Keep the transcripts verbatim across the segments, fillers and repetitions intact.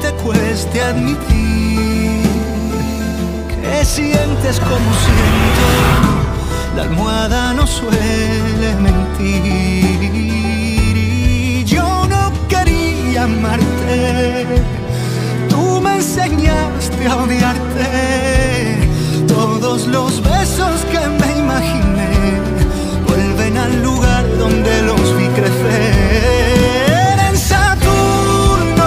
te cueste admitir que sientes como siento, la almohada no suele mentir. Y yo no quería amarte, tú me enseñaste a odiarte. Todos los besos que me imaginé vuelven al lugar donde los vi crecer. En Saturno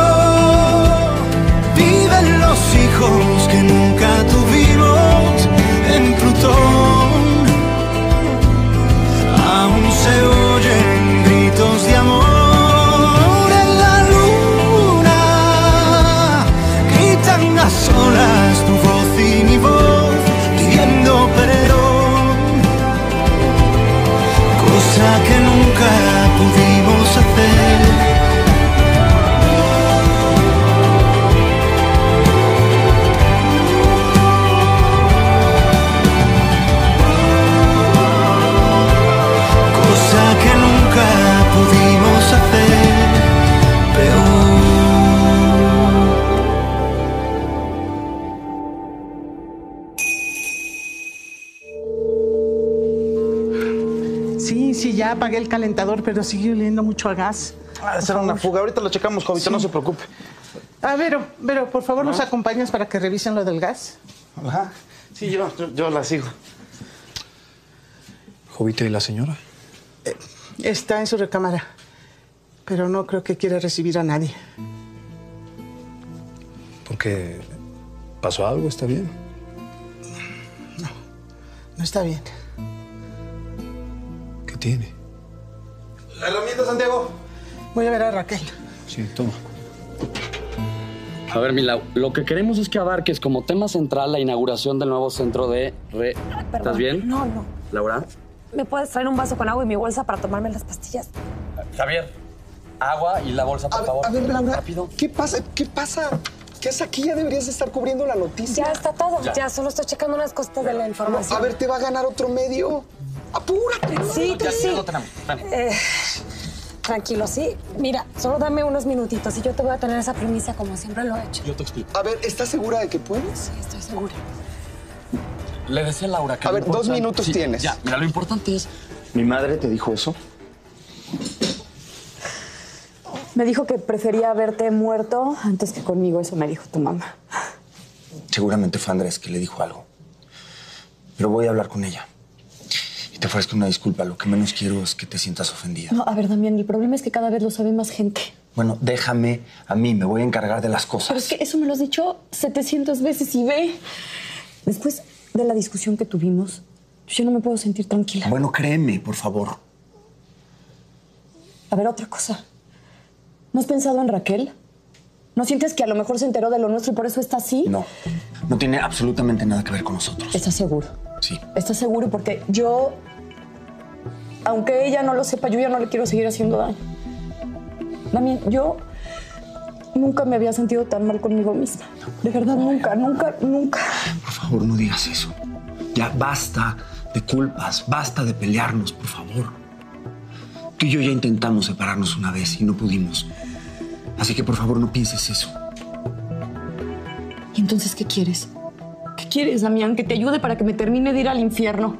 viven los hijos que nunca tuvimos. En Plutón aún se oyen gritos de amor. En la luna gritan a solas tu voz y mi voz pidiendo perdón, cosa que nunca pudimos hacer. Pudimos hacer peor. Sí, sí, ya apagué el calentador, pero sigue oliendo mucho a gas. Ha de ser una fuga. Ahorita lo checamos, Jovito, sí. No se preocupe. Ah, Vero, Vero, por favor, ¿no? ¿Nos acompañas para que revisen lo del gas? Ajá. Sí, yo, yo, yo la sigo. Jovito, ¿y la señora? Eh, está en su recámara, pero no creo que quiera recibir a nadie. ¿Por qué? ¿Pasó algo? ¿Está bien? No, no está bien. ¿Qué tiene? La herramienta, Santiago. Voy a ver a Raquel. Sí, toma. A ver, Milau, lo que queremos es que abarques como tema central la inauguración del nuevo centro de re... Perdón. ¿Estás bien? No, no. ¿Laura? ¿Me puedes traer un vaso con agua y mi bolsa para tomarme las pastillas? Javier, agua y la bolsa, por a, favor. A ver, Laura, rápido. ¿Qué pasa? ¿Qué pasa? ¿Qué es aquí? Ya deberías estar cubriendo la noticia. Ya está todo. Ya, ya solo estoy checando unas cosas de la información. A ver, te va a ganar otro medio. ¡Apúrate! Sí, tú ya, sí. Ya lo tenemos. Ven. Eh, tranquilo, sí. Mira, solo dame unos minutitos y yo te voy a tener esa primicia como siempre lo he hecho. Yo te explico. A ver, ¿estás segura de que puedes? Sí, estoy segura. Le decía a Laura que... A lo ver, dos importante- minutos Sí, tienes. Ya, mira, lo importante es... ¿Mi madre te dijo eso? Me dijo que prefería verte muerto antes que conmigo. Eso me dijo tu mamá. Seguramente fue Andrés que le dijo algo. Pero voy a hablar con ella. Y te ofrezco una disculpa. Lo que menos quiero es que te sientas ofendida. No, a ver, Damián, el problema es que cada vez lo sabe más gente. Bueno, déjame a mí. Me voy a encargar de las cosas. Pero es que eso me lo has dicho setecientas veces y ve. Después de la discusión que tuvimos, yo no me puedo sentir tranquila. Bueno, créeme, por favor. A ver, otra cosa. ¿No has pensado en Raquel? ¿No sientes que a lo mejor se enteró de lo nuestro y por eso está así? No. No tiene absolutamente nada que ver con nosotros. ¿Estás seguro? Sí. ¿Estás seguro? Porque yo, aunque ella no lo sepa, yo ya no le quiero seguir haciendo daño. Damián, yo nunca me había sentido tan mal conmigo misma. De verdad, nunca, nunca, nunca. Por favor, no digas eso. Ya basta de culpas, basta de pelearnos, por favor. Tú y yo ya intentamos separarnos una vez y no pudimos. Así que, por favor, no pienses eso. ¿Y entonces qué quieres? ¿Qué quieres, Damián? Que te ayude para que me termine de ir al infierno.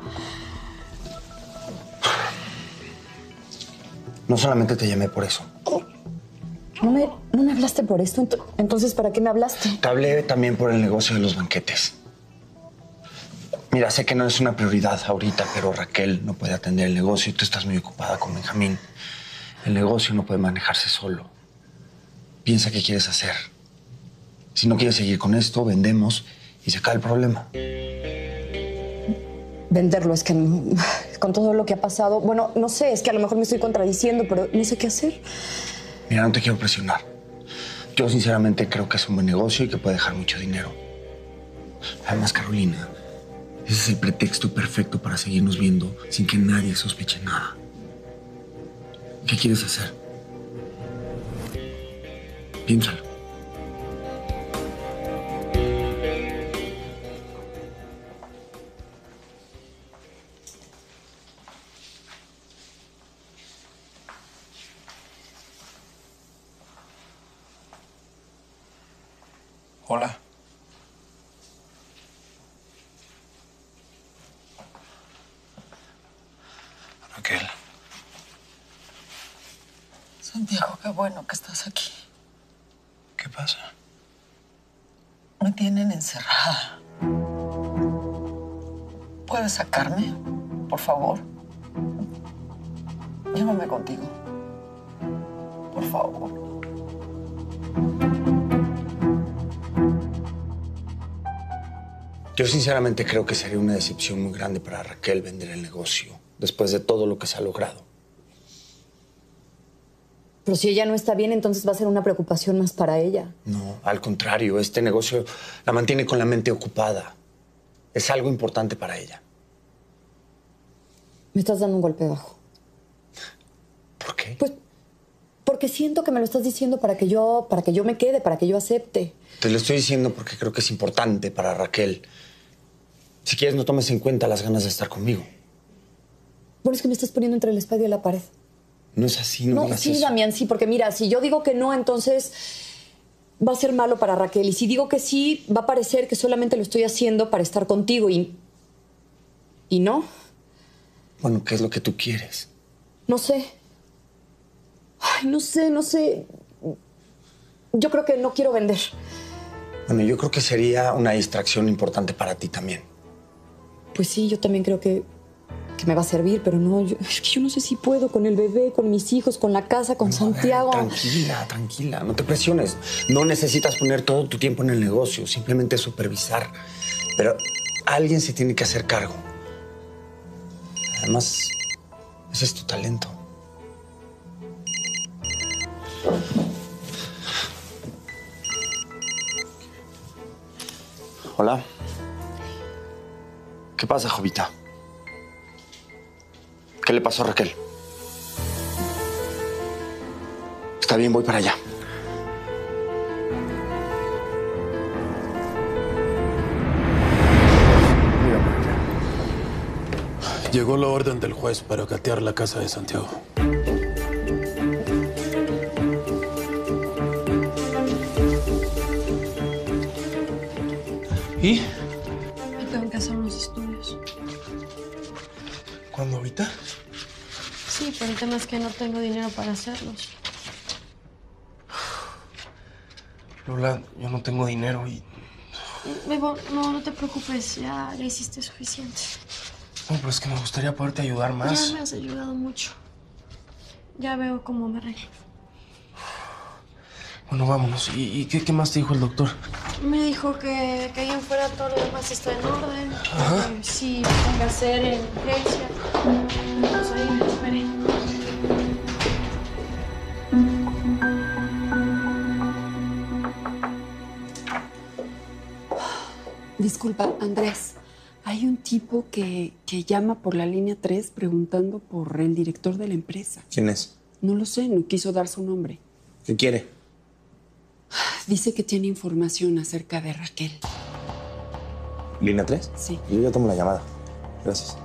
No solamente te llamé por eso. ¿No me, no me hablaste por esto? Ent- Entonces, ¿para qué me hablaste? Te hablé también por el negocio de los banquetes. Mira, sé que no es una prioridad ahorita, pero Raquel no puede atender el negocio y tú estás muy ocupada con Benjamín. El negocio no puede manejarse solo. Piensa qué quieres hacer. Si no quieres seguir con esto, vendemos y se acaba el problema. Venderlo, es que mm, con todo lo que ha pasado... Bueno, no sé, es que a lo mejor me estoy contradiciendo, pero no sé qué hacer. Mira, no te quiero presionar. Yo sinceramente creo que es un buen negocio y que puede dejar mucho dinero. Además, Carolina, ese es el pretexto perfecto para seguirnos viendo sin que nadie sospeche nada. ¿Qué quieres hacer? Piénsalo. Hola. Raquel. Santiago, qué bueno que estás aquí. ¿Qué pasa? Me tienen encerrada. ¿Puedes sacarme, por favor? Llévame contigo. Por favor. Yo sinceramente creo que sería una decepción muy grande para Raquel vender el negocio después de todo lo que se ha logrado. Pero si ella no está bien, entonces va a ser una preocupación más para ella. No, al contrario, este negocio la mantiene con la mente ocupada. Es algo importante para ella. Me estás dando un golpe bajo. ¿Por qué? Pues porque siento que me lo estás diciendo para que yo, para que yo me quede, para que yo acepte. Te lo estoy diciendo porque creo que es importante para Raquel. Si quieres, no tomes en cuenta las ganas de estar conmigo. Bueno, es que me estás poniendo entre la espada y la pared. No es así, no, No, digas sí, eso. Damián, sí, porque mira, si yo digo que no, entonces va a ser malo para Raquel. Y si digo que sí, va a parecer que solamente lo estoy haciendo para estar contigo y... ¿Y no? Bueno, ¿qué es lo que tú quieres? No sé. Ay, no sé, no sé. Yo creo que no quiero vender. Bueno, yo creo que sería una distracción importante para ti también. Pues sí, yo también creo que, que me va a servir, pero no, yo, es que yo no sé si puedo con el bebé, con mis hijos, con la casa, con No, Santiago. a ver, tranquila, tranquila, no te presiones. No necesitas poner todo tu tiempo en el negocio, simplemente supervisar. Pero alguien se tiene que hacer cargo. Además, ese es tu talento. Hola. ¿Qué pasa, Jovita? ¿Qué le pasó a Raquel? Está bien, voy para allá. Llegó la orden del juez para catear la casa de Santiago. ¿Y? Yo tengo que hacer unos estudios. ¿Cuándo, ahorita? Sí, pero el tema es que no tengo dinero para hacerlos. Lola, yo no tengo dinero y... Bebo, no, no te preocupes. Ya, ya hiciste suficiente. No, pero es que me gustaría poderte ayudar más. Ya me has ayudado mucho. Ya veo cómo me arreglo. Bueno, vámonos. ¿Y, y qué, qué más te dijo el doctor? Me dijo que, que ahí en fuera todo lo demás está en orden. Ajá. Que sí, me ponga a hacer en urgencia. Pues ahí me esperé. Disculpa, Andrés. Hay un tipo que, que llama por la línea tres preguntando por el director de la empresa. ¿Quién es? No lo sé, no quiso dar su nombre. ¿Qué quiere? Dice que tiene información acerca de Raquel. ¿Línea tres? Sí. Yo ya tomo la llamada. Gracias.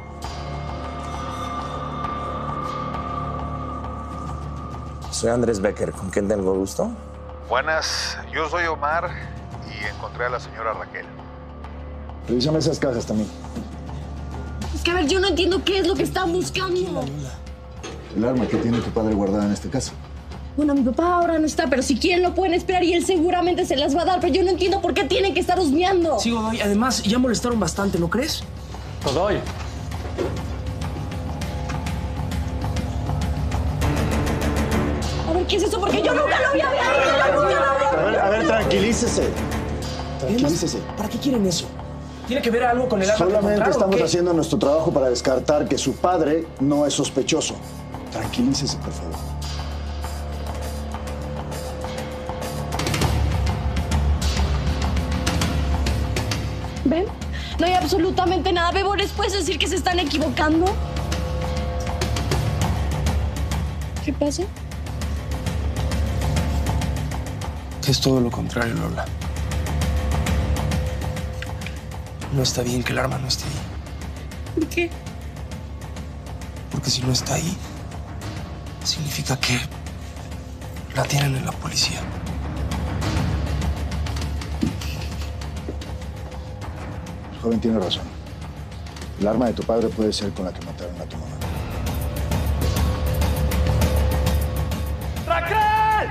Soy Andrés Becker. ¿Con quién tengo el gusto? Buenas, yo soy Omar y encontré a la señora Raquel. Revísame esas cajas también. Es que a ver, yo no entiendo qué es lo que están buscando. El arma que tiene tu padre guardada en esta casa. Bueno, mi papá ahora no está, pero si quieren lo pueden esperar y él seguramente se las va a dar, pero yo no entiendo por qué tienen que estar husmeando. Sí, Godoy, además ya molestaron bastante, ¿no crees? Godoy. A ver, ¿qué es eso? Porque yo nunca lo había visto. Yo nunca lo había A ver, a ver, tranquilícese. Tranquilícese. ¿Para qué quieren eso? ¿Tiene que ver algo con el arma que Solamente encontraron, estamos o qué? haciendo nuestro trabajo para descartar que su padre no es sospechoso. Tranquilícese, por favor. ¿Ven? No hay absolutamente nada. Bebo, ¿les puedes decir que se están equivocando? ¿Qué pasa? Es todo lo contrario, Lola. No está bien que el arma no esté ahí. ¿Por qué? Porque si no está ahí, significa que la tienen en la policía. joven tiene razón. El arma de tu padre puede ser con la que mataron a tu mamá. ¡Raquel!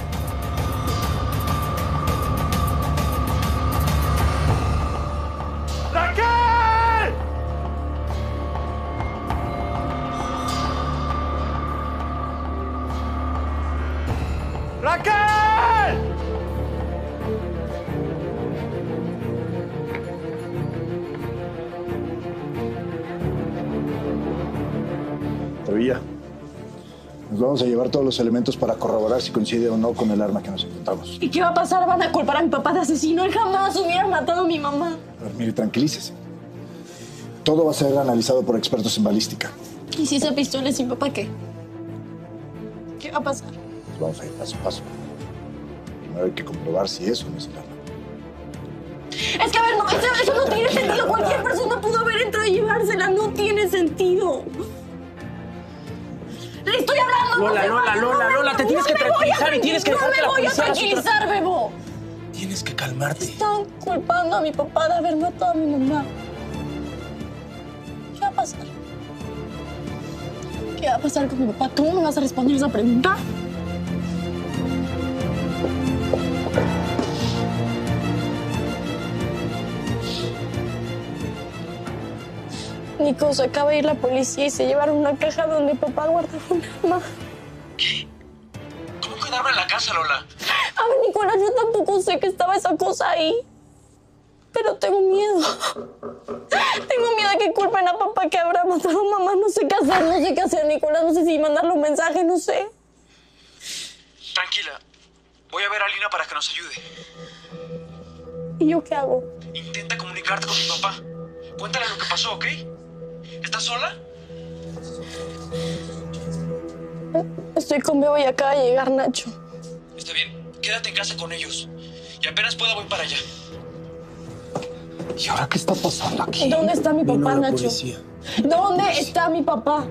¡Raquel! ¡Raquel! Todavía. Nos vamos a llevar todos los elementos para corroborar si coincide o no con el arma que nos encontramos. ¿Y qué va a pasar? ¿Van a culpar a mi papá de asesino? Él jamás hubiera matado a mi mamá. A ver, mire, tranquilícese. Todo va a ser analizado por expertos en balística. ¿Y si esa pistola es mi papá qué? ¿Qué va a pasar? Pues vamos a ir paso a paso. Primero hay que comprobar si eso no es el arma. Es que, a ver, no, eso, eso no tiene sentido. Cualquier persona pudo haber entrado y llevársela. No tiene sentido. Le estoy hablando. Lola, no Lola, vaya, Lola, no, Lola, te no tienes que tranquilizar y tienes que dejar que la policía haga su No me voy a tranquilizar, Bebo. Tienes que calmarte. Están culpando a mi papá de haber matado a mi mamá. ¿Qué va a pasar? ¿Qué va a pasar con mi papá? ¿Tú me vas a responder esa pregunta? Nico, se acaba de ir la policía y se llevaron una caja donde papá guardaba un arma. ¿Qué? ¿Cómo que un arma en la casa, Lola? A ver, Nicolás, yo tampoco sé que estaba esa cosa ahí. Pero tengo miedo. Tengo miedo de que culpen a papá que habrá matado a mamá. No sé qué hacer, no sé qué hacer, Nicolás. No sé si mandarle un mensaje, no sé. Tranquila. Voy a ver a Lina para que nos ayude. ¿Y yo qué hago? Intenta comunicarte con mi papá. Cuéntale lo que pasó, ¿ok? ¿Estás sola? Estoy con Bebo y acaba de llegar Nacho. Está bien. Quédate en casa con ellos. Y apenas pueda voy para allá. ¿Y ahora qué está pasando aquí? ¿Dónde está mi papá, Vino la Nacho? policía. ¿Dónde está mi papá?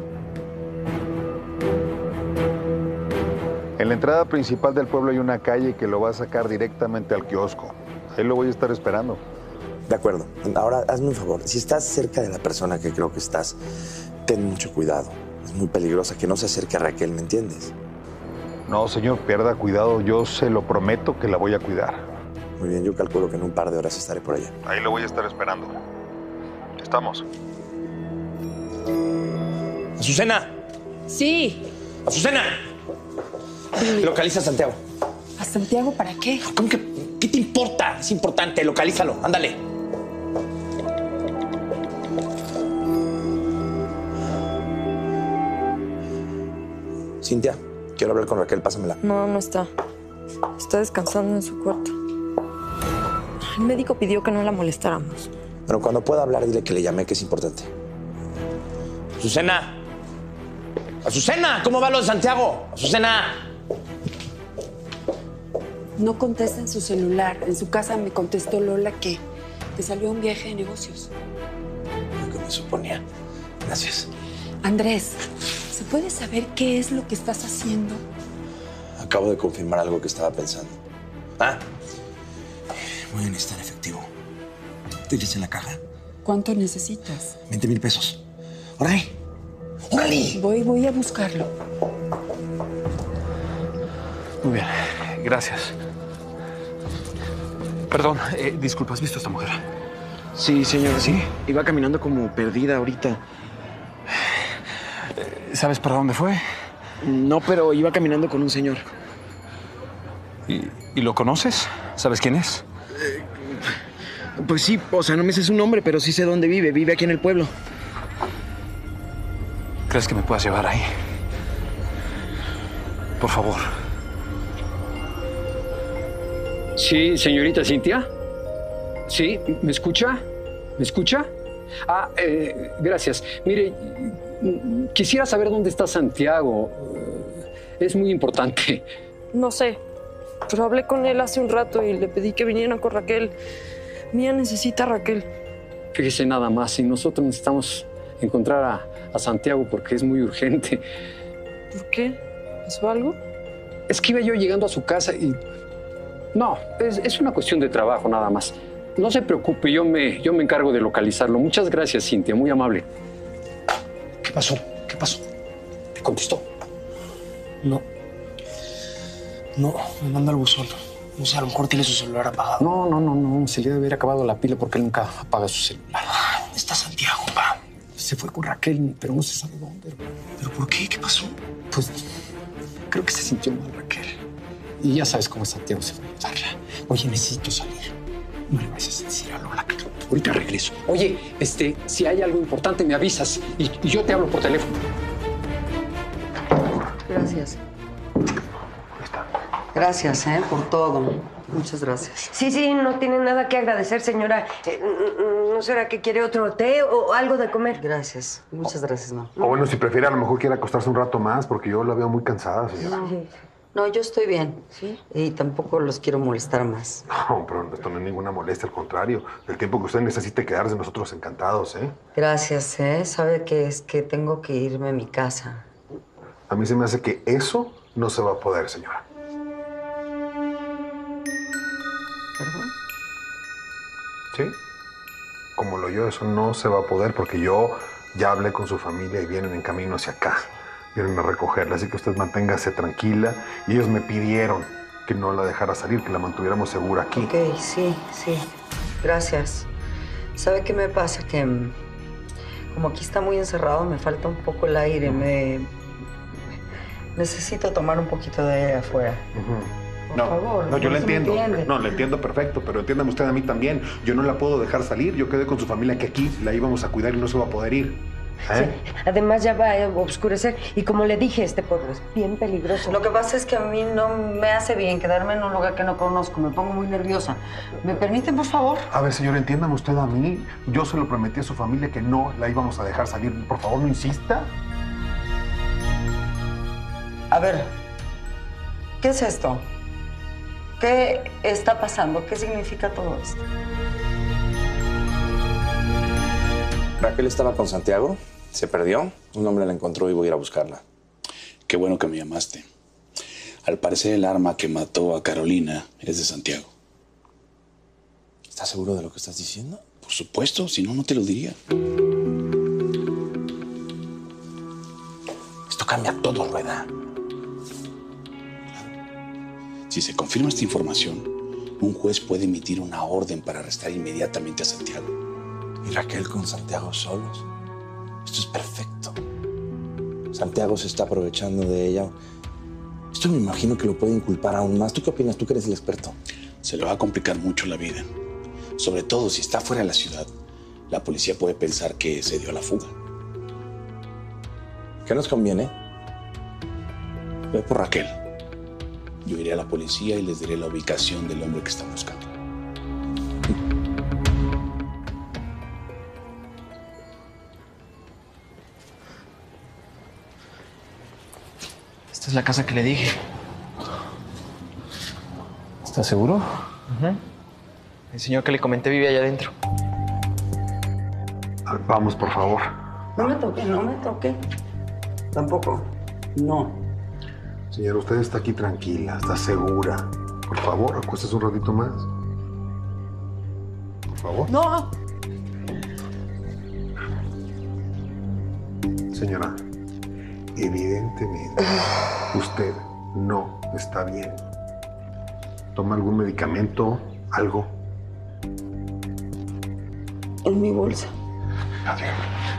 En la entrada principal del pueblo hay una calle que lo va a sacar directamente al kiosco. Ahí lo voy a estar esperando. De acuerdo. Ahora, hazme un favor. Si estás cerca de la persona que creo que estás, ten mucho cuidado. Es muy peligrosa que no se acerque a Raquel, ¿me entiendes? No, señor, pierda cuidado. Yo se lo prometo que la voy a cuidar. Muy bien, yo calculo que en un par de horas estaré por allá. Ahí lo voy a estar esperando. Estamos. ¡Azucena! Sí. ¡Azucena! Localiza a Santiago. ¿A Santiago para qué? ¿Cómo que? ¿Qué te importa? Es importante, localízalo. Ándale. Cintia, quiero hablar con Raquel, pásamela. No, no está. Está descansando en su cuarto. El médico pidió que no la molestáramos. Pero cuando pueda hablar, dile que le llamé, que es importante. ¡Azucena! ¡Azucena! ¿Cómo va lo de Santiago? ¡Azucena! No contesta en su celular. En su casa me contestó Lola que, que salió a un viaje de negocios. Lo que me suponía. Gracias. Andrés, ¿se puede saber qué es lo que estás haciendo? Acabo de confirmar algo que estaba pensando. Ah, voy a necesitar efectivo. ¿Tienes en la caja? ¿Cuánto necesitas? veinte mil pesos. ¡Órale! ¡Órale! Voy, voy a buscarlo. Muy bien, gracias. Perdón, eh, disculpa, ¿has visto a esta mujer? Sí, señor. Sí. Iba caminando como perdida ahorita. ¿Sabes para dónde fue? No, pero iba caminando con un señor. ¿Y, y lo conoces? ¿Sabes quién es? Eh, pues sí, o sea, no me sé su nombre, pero sí sé dónde vive. Vive aquí en el pueblo. ¿Crees que me puedas llevar ahí? Por favor. Sí, señorita Cintia. Sí, ¿me escucha? ¿Me escucha? Ah, eh, gracias. Mire, quisiera saber dónde está Santiago. Es muy importante. No sé, pero hablé con él hace un rato y le pedí que viniera con Raquel. Mía necesita a Raquel. Fíjese nada más, y nosotros necesitamos encontrar a, a Santiago porque es muy urgente. ¿Por qué? ¿Pasó algo? Es que iba yo llegando a su casa y... No, es, es una cuestión de trabajo nada más. no se preocupe, yo me, yo me encargo de localizarlo. Muchas gracias, Cintia, muy amable. ¿Qué pasó? ¿Qué pasó? ¿Te contestó? No. No, me manda al buzón. No sé, a lo mejor tiene su celular apagado. No, no, no, no. Se le debe haber acabado la pila porque él nunca apaga su celular. ¿Dónde está Santiago, pa? Se fue con Raquel, pero no se sabe dónde. ¿Pero por qué? ¿Qué pasó? Pues creo que se sintió mal Raquel. Y ya sabes cómo Santiago se fue a ayudarla. Oye, necesito salir. No le vayas a decir a Lola que ahorita regreso. Oye, este, si hay algo importante me avisas y, y yo te hablo por teléfono. Gracias. Gracias, ¿eh? Por todo. Muchas gracias. Sí, sí, no tiene nada que agradecer, señora. Eh, ¿No será que quiere otro té o algo de comer? Gracias. Muchas gracias, no. O bueno, si prefiere, a lo mejor quiere acostarse un rato más, porque yo la veo muy cansada, señora. No, no yo estoy bien. ¿Sí? Y tampoco los quiero molestar más. No, pero esto no es ninguna molestia, al contrario. El tiempo que usted necesite quedarse, nosotros encantados, ¿eh? Gracias, ¿eh? Sabe que es que tengo que irme a mi casa. A mí se me hace que eso no se va a poder, señora. ¿Perdón? ¿Sí? Como lo yo, eso no se va a poder porque yo ya hablé con su familia y vienen en camino hacia acá. Vienen a recogerla, así que usted manténgase tranquila. Y ellos me pidieron que no la dejara salir, que la mantuviéramos segura aquí. Ok, sí, sí. Gracias. ¿Sabe qué me pasa? Que como aquí está muy encerrado, me falta un poco el aire. Me... Necesito tomar un poquito de aire afuera. Uh-huh. Por no, favor, no, yo no la se me entiendo. entiende. No, la entiendo perfecto, pero entiéndame usted a mí también. Yo no la puedo dejar salir. Yo quedé con su familia que aquí la íbamos a cuidar y no se va a poder ir. ¿Eh? Sí. Además ya va a oscurecer y como le dije, este pueblo es bien peligroso. Lo que pasa es que a mí no me hace bien quedarme en un lugar que no conozco. Me pongo muy nerviosa. ¿Me permiten, por favor? A ver, señor, entiéndame usted a mí. Yo se lo prometí a su familia que no la íbamos a dejar salir. Por favor, no insista. A ver, ¿qué es esto? ¿Qué está pasando? ¿Qué significa todo esto? Raquel estaba con Santiago, se perdió, un hombre la encontró y voy a ir a buscarla. Qué bueno que me llamaste. Al parecer el arma que mató a Carolina es de Santiago. ¿Estás seguro de lo que estás diciendo? Por supuesto, si no, no te lo diría. Esto cambia todo, Rueda. Si se confirma esta información, un juez puede emitir una orden para arrestar inmediatamente a Santiago. Y Raquel con Santiago solos. Esto es perfecto. Santiago se está aprovechando de ella. Esto me imagino que lo puede inculpar aún más. ¿Tú qué opinas? Tú que eres el experto. Se le va a complicar mucho la vida. Sobre todo si está fuera de la ciudad. La policía puede pensar que se dio a la fuga. ¿Qué nos conviene? Ve por Raquel. Yo iré a la policía y les diré la ubicación del hombre que están buscando. Esta es la casa que le dije. ¿Estás seguro? Uh-huh. El señor que le comenté vive allá adentro. A ver, vamos, por favor. No me toque, no me toque. Tampoco. No. Señora, usted está aquí tranquila, está segura. Por favor, acuéstese un ratito más. Por favor. No. Señora, evidentemente usted no está bien. ¿Toma algún medicamento? ¿Algo? En mi bolsa. Adiós.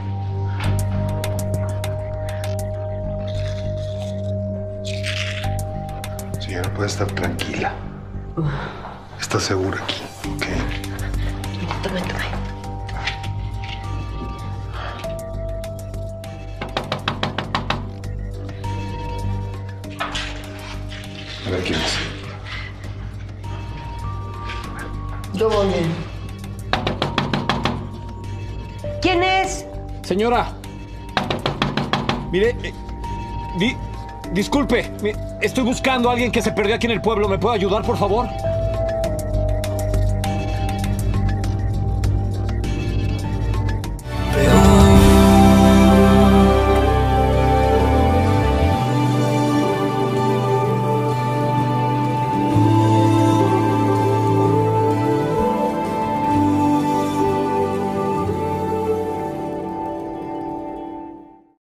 Señora, puede estar tranquila. Está segura aquí, ¿ok? Tome, tome. A ver quién es. Yo voy. ¿Quién es? Señora. Mire, eh, di- disculpe, mi- estoy buscando a alguien que se perdió aquí en el pueblo. ¿Me puede ayudar, por favor?